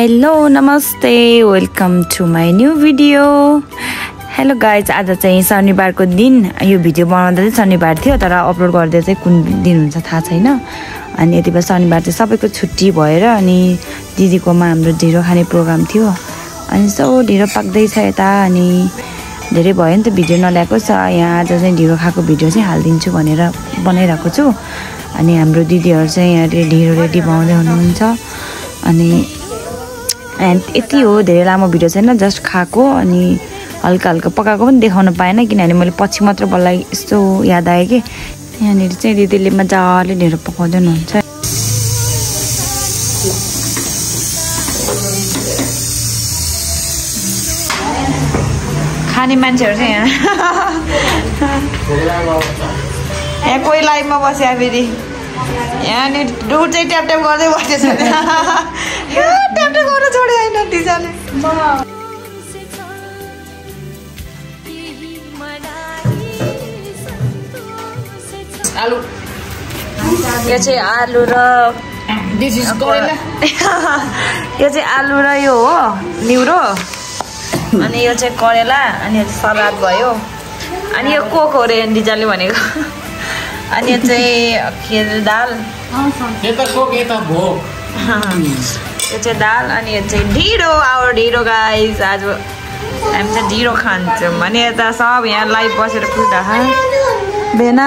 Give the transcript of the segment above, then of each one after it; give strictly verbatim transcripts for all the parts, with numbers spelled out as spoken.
Hello नमस्ते welcome to my new video. Hello guys, आज चाहिँ शनिबारको दिन यो भिडियो बनाउँदा चाहिँ शनिबार थियो, तर अपलोड गर्दा चाहिँ कुन दिन हुन्छ थाहा छैन। अनि यति बेला शनिबार चाहिँ सबैको छुट्टी भएर अनि दिदीकोमा हाम्रो ढिँडो खाने प्रोग्राम थियो। अनि यसो ढिँडो पाक्दैछ यता, अनि धेरै भयो नि त भिडियो नल्याएको छ। यहाँ आज चाहिँ ढिँडो खाएको भिडियो चाहिँ हालिदिन्छु भनेर बनाइरहेको छु। अनि हाम्रो दिदीहरू चाहिँ यहाँ ढिँडो रेडी बनाउँदै हुनुहुन्छ। अनि यति हो, धेरै लामो भिडियो छैन, जस्ट खाएको अनि हल्का हल्का पकाएको पनि देखाउन पाएन, किनभने मैले पछि मात्र बल्ल यस्तो याद आयो कि यहाँनिर चाहिँ दिदीले मजाले ढिँडो पकाउँदै हुनुहुन्छ। खाने मान्छेहरू चाहिँ यहाँ यहाँ कोही लाइभमा बस्यो, फेरि यहाँनिर डुट चाहिँ ट्याप ट्याप गर्दै बसेछ। ट्याप ट्याप गर्न छोड्यो होइन टिचरले। आलु यो चाहिँ आलु र यो चाहिँ आलु र यो हो निउरो, अनि यो चाहिँ करेला, अनि यो चाहिँ सलाद भयो। अनि यो कोक हो रे दिजाले भनेको। अनि यो चाहिँ के दाल, यो चाहिँ दाल, अनि यो चाहिँ ढिँडो। आवर ढिँडो गाइस, आज हामी चाहिँ ढिँडो खान्छौँ। अनि यता सब यहाँ लाइभ बसेर कुदा बेना।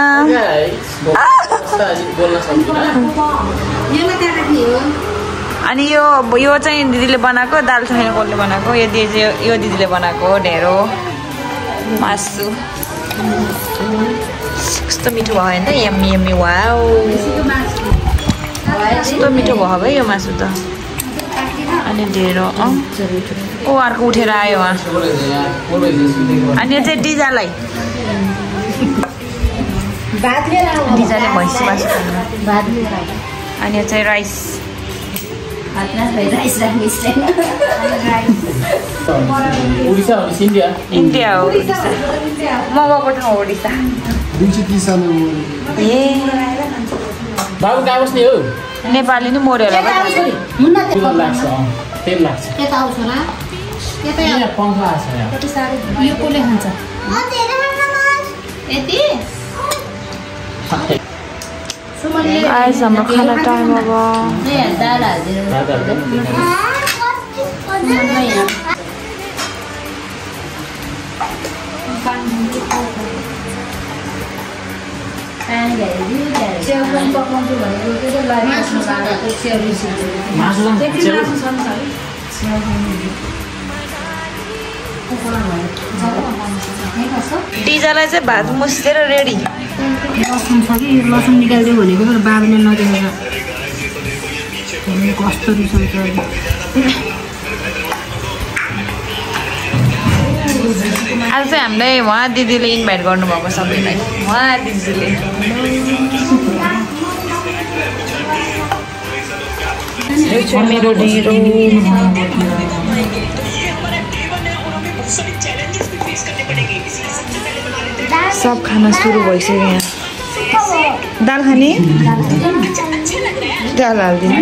अनि यो यो चाहिँ दिदीले बनाएको दाल छैन, कसले बनाएको, यो दिदी यो दिदीले बनाएको ढेँडो मासु। कस्तो मिठो भयो होइन, यम्मी यम्मी वाउ, कस्तो मिठो भयो भाइ यो मासु त। अनि ढेँडो अँ ओ अर्को उठेर आयो उहाँ। अनि यो चाहिँ डिजालाई डिजाले भैँसी मासु खानु। अनि यो चाहिँ राइस, इन्डिया हो, उडिसा। म गएको ठाउँ उडिसा। ए नेपाली नि मर्यो होला। आइज हाम्रो खाना टाइम अब। डिजालाई चाहिँ भात मुसेर रेडी। लसुन छ कि लसुन निकालिदियो भनेको तर बाबुले नदेखेर कस्तो रिसाउँछ। आज चाहिँ हामीलाई उहाँ दिदीले इन्भाइट गर्नुभएको सबैलाई, उहाँ दिदीले। मेरो ढिँडो सब खाना सुरु भइसक्यो। यहाँ दाल खाने, दाल हालिदिनु।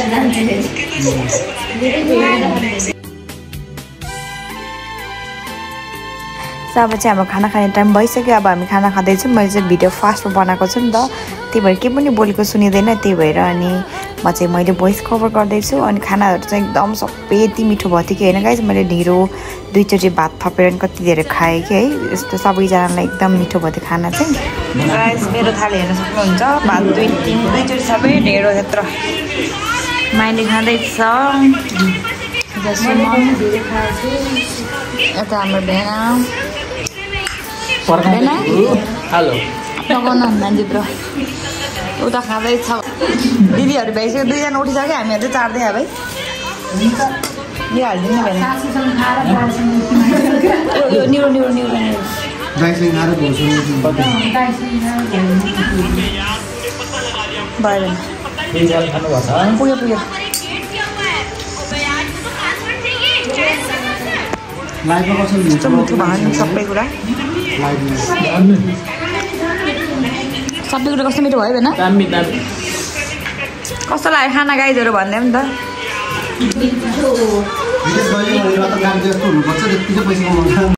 अब चाहिँ हाम्रो खाना खाने टाइम भइसक्यो। अब हामी खाना खाँदैछौँ। मैले चाहिँ भिडियो फास्टमा बनाएको छु नि त, त्यही भएर के पनि बोलेको सुनिँदैन, त्यही भएर अनि म चाहिँ मैले भोइस कभर गर्दैछु। अनि खानाहरू चाहिँ एकदम सबै यति मिठो भयो थियो कि होइन गाइस। मैले ढिँडो दुईचोटि भात थपेर पनि कति धेरै खाएँ कि है, यस्तो सबैजनालाई एकदम मिठो भयो थियो खाना चाहिँ। गाइस मेरो थाली हेर्न सक्नुहुन्छ, भात दुई तिन दुईचोटि सबै ढिँडो त्यत्रो माइली खाँदैछ। यता हाम्रो भेना पकाउन मान्छे ब्रो उता खाँदैछ। दिदीहरू भइसक्यो, दुईजना उठिसक्यो, हामीहरू चाहिँ चार्दै अब है। यो हालिदिनु भेना, यो निरो निरो निरो निरो भयो पुग्यो पुग्यो। कस्तो मिठो भयो सबै कुरा, सबै कुरा कस्तो मिठो भयो भएन। कस्तो लाग्यो खाना गाइजहरू भन्दै नि त। विदेश गयो भने त काम जस्तो हुनुपर्छ त्यतिकै पैसा कमाउँछ